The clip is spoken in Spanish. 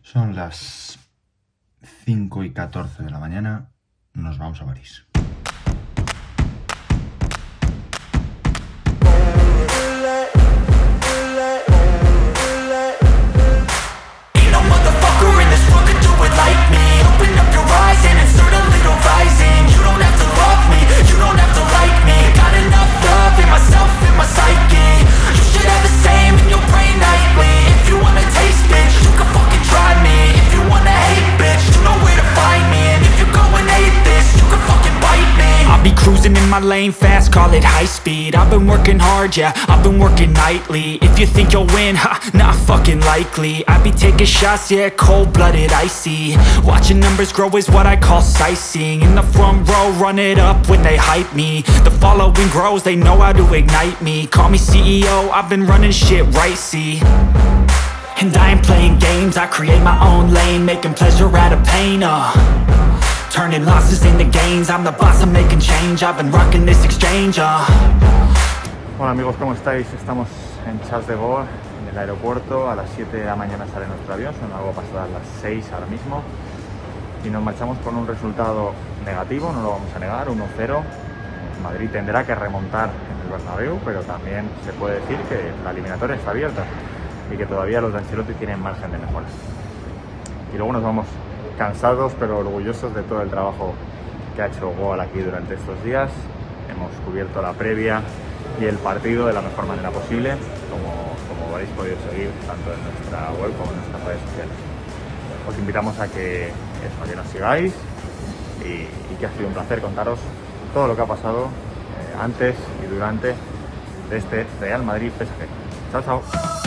Son las 5:14 de la mañana, nos vamos a París. Cruising in my lane fast, call it high speed. I've been working hard, yeah, I've been working nightly. If you think you'll win, ha, not fucking likely. I be taking shots, yeah, cold-blooded, icy. Watching numbers grow is what I call sightseeing. In the front row, run it up when they hype me. The following grows, they know how to ignite me. Call me CEO, I've been running shit right, see. And I ain't playing games, I create my own lane, making pleasure out of pain, turning losses into gains, I'm the boss, I'm making change, I've been rocking this exchange, Hola amigos, ¿cómo estáis? Estamos en Charles de Gaulle, en el aeropuerto. A las 7 de la mañana sale nuestro avión, son algo pasadas las 6 ahora mismo. Y nos marchamos con un resultado negativo, no lo vamos a negar, 1-0. Madrid tendrá que remontar en el Bernabéu, pero también se puede decir que la eliminatoria está abierta y que todavía los de Ancelotti tienen margen de mejora. Y luego nos vamos cansados pero orgullosos de todo el trabajo que ha hecho Gaulle aquí durante estos días. Hemos cubierto la previa y el partido de la mejor manera posible, como habéis podido seguir tanto en nuestra web como en nuestras redes sociales. Os invitamos a que nos sigáis y que ha sido un placer contaros todo lo que ha pasado antes y durante de este Real Madrid PSG. Chao, chao.